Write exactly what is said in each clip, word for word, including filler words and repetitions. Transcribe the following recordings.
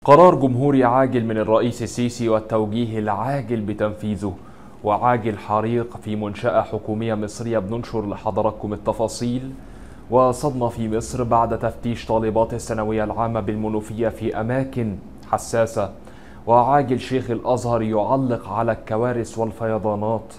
قرار جمهوري عاجل من الرئيس السيسي والتوجيه العاجل بتنفيذه. وعاجل حريق في منشأة حكومية مصرية، بننشر لحضراتكم التفاصيل. وصدمة في مصر بعد تفتيش طالبات الثانوية العامة بالمنوفية في أماكن حساسة. وعاجل شيخ الأزهر يعلق على الكوارث والفيضانات.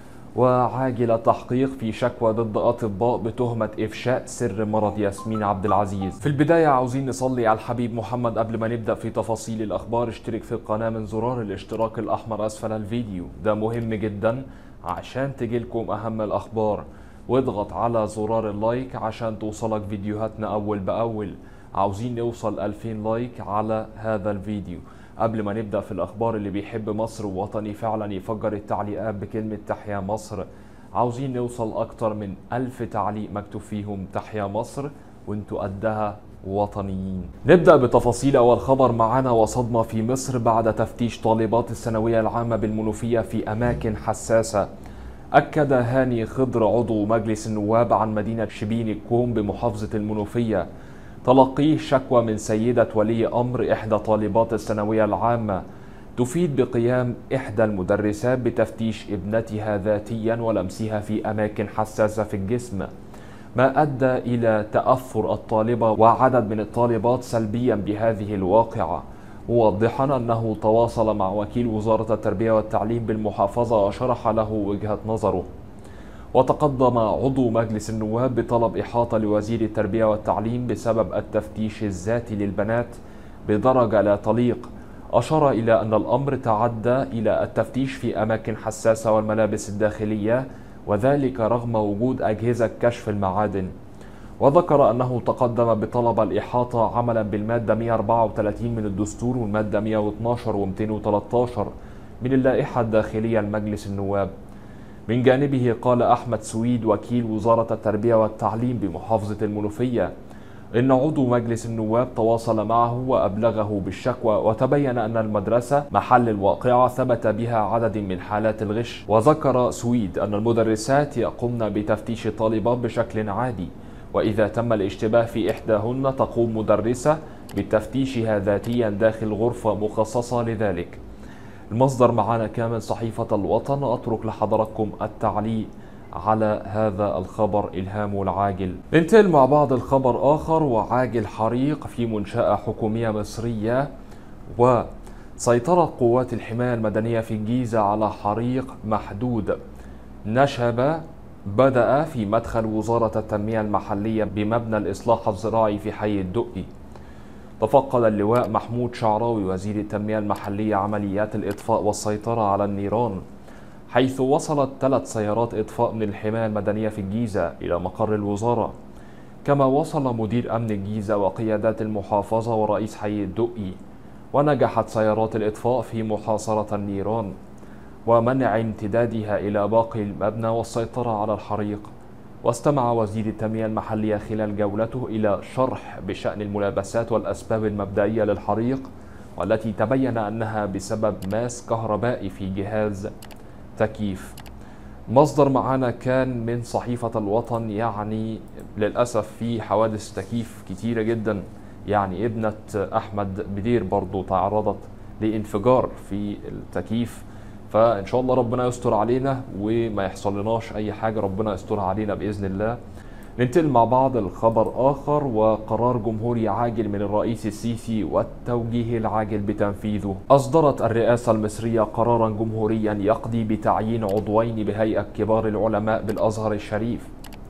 وعاجل التحقيق في شكوى ضد أطباء بتهمة إفشاء سر مرض ياسمين عبد العزيز. في البداية عاوزين نصلي على الحبيب محمد. قبل ما نبدأ في تفاصيل الأخبار، اشترك في القناة من زرار الاشتراك الأحمر أسفل الفيديو، ده مهم جدا عشان تجيلكم أهم الأخبار. واضغط على زرار اللايك عشان توصلك فيديوهاتنا أول بأول. عاوزين نوصل ألفين لايك على هذا الفيديو. قبل ما نبدأ في الأخبار، اللي بيحب مصر ووطني فعلا يفجر التعليقات بكلمة تحيا مصر. عاوزين نوصل أكتر من ألف تعليق مكتوب فيهم تحيا مصر، وانتوا قدها وطنيين. نبدأ بتفاصيل أول خبر معنا. وصدمة في مصر بعد تفتيش طالبات الثانوية العامة بالمنوفية في أماكن حساسة. أكد هاني خضر عضو مجلس النواب عن مدينة شبين الكوم بمحافظة المنوفية تلقيه شكوى من سيدة ولي أمر إحدى طالبات الثانوية العامة تفيد بقيام إحدى المدرسات بتفتيش ابنتها ذاتيا ولمسها في أماكن حساسة في الجسم، ما أدى إلى تأثر الطالبة وعدد من الطالبات سلبيا بهذه الواقعة، موضحا أنه تواصل مع وكيل وزارة التربية والتعليم بالمحافظة وشرح له وجهة نظره. وتقدم عضو مجلس النواب بطلب إحاطة لوزير التربية والتعليم بسبب التفتيش الذاتي للبنات بدرجة لا تليق. أشار إلى أن الأمر تعدى إلى التفتيش في أماكن حساسة والملابس الداخلية، وذلك رغم وجود أجهزة كشف المعادن. وذكر أنه تقدم بطلب الإحاطة عملا بالمادة مئة وأربعة وثلاثين من الدستور والمادة مئة واثني عشر و مئتين وثلاثة عشر من اللائحة الداخلية لمجلس النواب. من جانبه قال أحمد سويد وكيل وزارة التربية والتعليم بمحافظة المنوفية إن عضو مجلس النواب تواصل معه وأبلغه بالشكوى، وتبين أن المدرسة محل الواقعة ثبت بها عدد من حالات الغش. وذكر سويد أن المدرسات يقومن بتفتيش الطالبات بشكل عادي، وإذا تم الاشتباه في إحداهن تقوم مدرسة بتفتيشها ذاتيا داخل غرفة مخصصة لذلك. المصدر معنا كامل صحيفة الوطن. أترك لحضراتكم التعليق على هذا الخبر الهام العاجل. ننتقل مع بعض الخبر آخر. وعاجل حريق في منشأة حكومية مصرية. وسيطرت قوات الحماية المدنية في الجيزة على حريق محدود نشب بدأ في مدخل وزارة التنمية المحلية بمبنى الإصلاح الزراعي في حي الدقي. تفقد اللواء محمود شعراوي وزير التنمية المحلية عمليات الإطفاء والسيطرة على النيران، حيث وصلت ثلاث سيارات إطفاء من الحماية المدنية في الجيزة إلى مقر الوزارة. كما وصل مدير أمن الجيزة وقيادات المحافظة ورئيس حي الدقي، ونجحت سيارات الإطفاء في محاصرة النيران ومنع امتدادها إلى باقي المبنى والسيطرة على الحريق. واستمع وزير التنمية المحلية خلال جولته إلى شرح بشأن الملابسات والأسباب المبدئية للحريق، والتي تبين أنها بسبب ماس كهربائي في جهاز تكييف. مصدر معنا كان من صحيفة الوطن. يعني للأسف في حوادث تكييف كتيرة جدا. يعني ابنة أحمد بدير برضو تعرضت لانفجار في التكييف، فإن شاء الله ربنا يستر علينا وما يحصل لناش أي حاجة، ربنا يسترها علينا بإذن الله. ننتقل مع بعض الخبر آخر. وقرار جمهوري عاجل من الرئيس السيسي والتوجيه العاجل بتنفيذه. أصدرت الرئاسة المصرية قرارا جمهوريا يقضي بتعيين عضوين بهيئة كبار العلماء بالأزهر الشريف.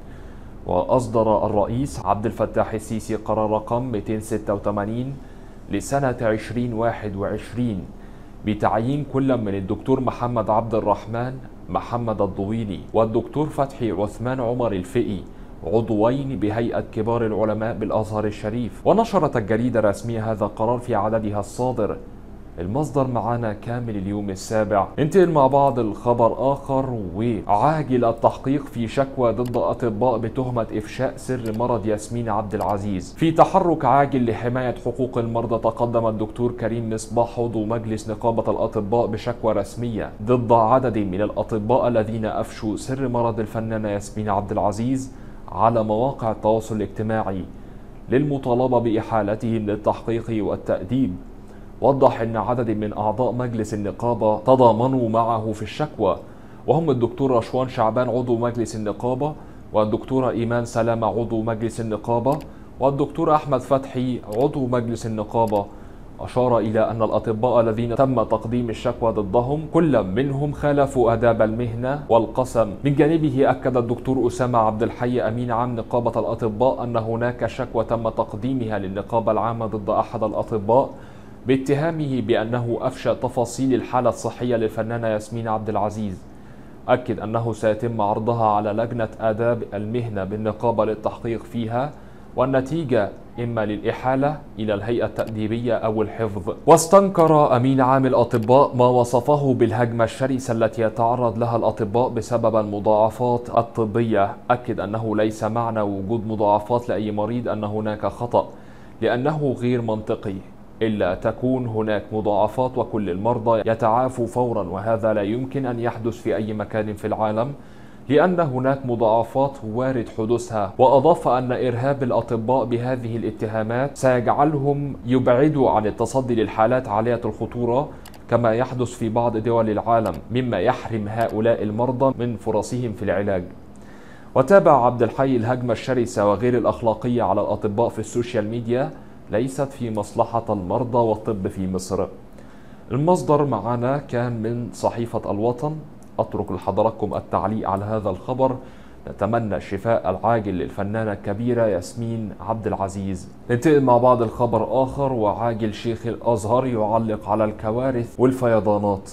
وأصدر الرئيس عبد الفتاح السيسي قرار رقم مئتين وستة وثمانين لسنة ألفين وواحد وعشرين بتعيين كل من الدكتور محمد عبد الرحمن محمد الضويلي والدكتور فتحي عثمان عمر الفقي عضوين بهيئة كبار العلماء بالأزهر الشريف. ونشرت الجريدة الرسمية هذا القرار في عددها الصادر. المصدر معنا كامل اليوم السابع. ننتقل مع بعض الخبر آخر. وعاجل التحقيق في شكوى ضد أطباء بتهمة إفشاء سر مرض ياسمين عبد العزيز. في تحرك عاجل لحماية حقوق المرضى، تقدم الدكتور كريم مصباح عضو مجلس نقابة الأطباء بشكوى رسمية ضد عدد من الأطباء الذين أفشوا سر مرض الفنانة ياسمين عبد العزيز على مواقع التواصل الاجتماعي، للمطالبة بإحالتهم للتحقيق والتأديب. وضح أن عدد من أعضاء مجلس النقابة تضامنوا معه في الشكوى، وهم الدكتور رشوان شعبان عضو مجلس النقابة، والدكتورة إيمان سلامة عضو مجلس النقابة، والدكتور أحمد فتحي عضو مجلس النقابة. أشار إلى أن الأطباء الذين تم تقديم الشكوى ضدهم كل منهم خالفوا آداب المهنة والقسم. من جانبه أكد الدكتور أسامة عبد الحي أمين عام نقابة الأطباء أن هناك شكوى تم تقديمها للنقابة العامة ضد أحد الأطباء باتهامه بأنه أفشى تفاصيل الحالة الصحية للفنانة ياسمين عبد العزيز. أكد أنه سيتم عرضها على لجنة آداب المهنة بالنقابة للتحقيق فيها، والنتيجة إما للإحالة إلى الهيئة التأديبية أو الحفظ. واستنكر أمين عام الأطباء ما وصفه بالهجمة الشرسة التي يتعرض لها الأطباء بسبب المضاعفات الطبية. أكد أنه ليس معنى وجود مضاعفات لأي مريض أن هناك خطأ، لأنه غير منطقي، إلا تكون هناك مضاعفات وكل المرضى يتعافوا فورا، وهذا لا يمكن أن يحدث في أي مكان في العالم، لأن هناك مضاعفات وارد حدوثها. وأضاف أن إرهاب الأطباء بهذه الاتهامات سيجعلهم يبعدوا عن التصدي للحالات عالية الخطورة كما يحدث في بعض دول العالم، مما يحرم هؤلاء المرضى من فرصهم في العلاج. وتابع عبد الحي الهجمة الشرسة وغير الأخلاقية على الأطباء في السوشيال ميديا ليست في مصلحة المرضى والطب في مصر. المصدر معنا كان من صحيفة الوطن. أترك لحضراتكم التعليق على هذا الخبر. نتمنى الشفاء العاجل للفنانة الكبيرة ياسمين عبد العزيز. ننتقل مع بعض الخبر آخر، وعاجل شيخ الأزهر يعلق على الكوارث والفيضانات.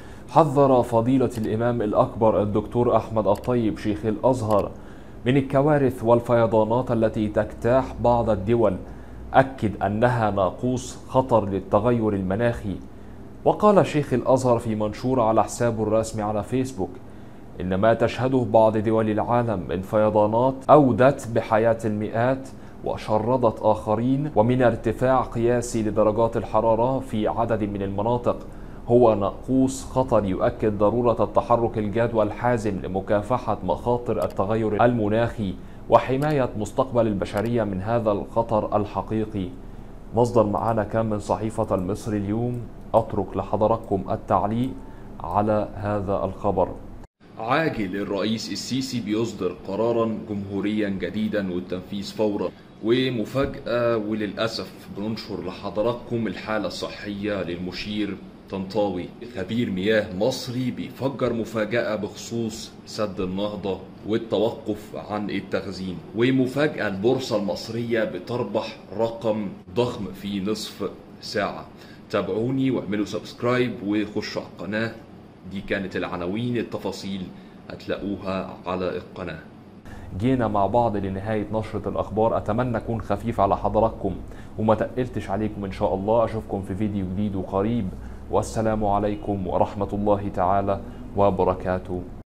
حذر فضيلة الإمام الأكبر الدكتور أحمد الطيب شيخ الأزهر من الكوارث والفيضانات التي تجتاح بعض الدول. أكد أنها ناقوس خطر للتغير المناخي. وقال شيخ الأزهر في منشور على حسابه الرسمي على فيسبوك إن ما تشهده بعض دول العالم من فيضانات أودت بحياة المئات وشردت آخرين، ومن ارتفاع قياسي لدرجات الحرارة في عدد من المناطق، هو ناقوس خطر يؤكد ضرورة التحرك الجاد والحازم لمكافحة مخاطر التغير المناخي وحماية مستقبل البشرية من هذا الخطر الحقيقي. مصدر معنا كان من صحيفة المصري اليوم. أترك لحضراتكم التعليق على هذا الخبر. عاجل الرئيس السيسي بيصدر قرارا جمهوريا جديدا والتنفيذ فورا. ومفاجأة وللأسف بننشر لحضراتكم الحالة الصحية للمشير طنطاوي، خبير مياه مصري بيفجر مفاجأة بخصوص سد النهضة والتوقف عن التخزين. ومفاجأة البورصة المصرية بتربح رقم ضخم في نصف ساعة. تابعوني واعملوا سبسكرايب وخشوا على القناة. دي كانت العناوين، التفاصيل هتلاقوها على القناة. جينا مع بعض لنهاية نشرة الأخبار. أتمنى أكون خفيف على حضراتكم وما تقلتش عليكم إن شاء الله. أشوفكم في فيديو جديد وقريب، والسلام عليكم ورحمة الله تعالى وبركاته.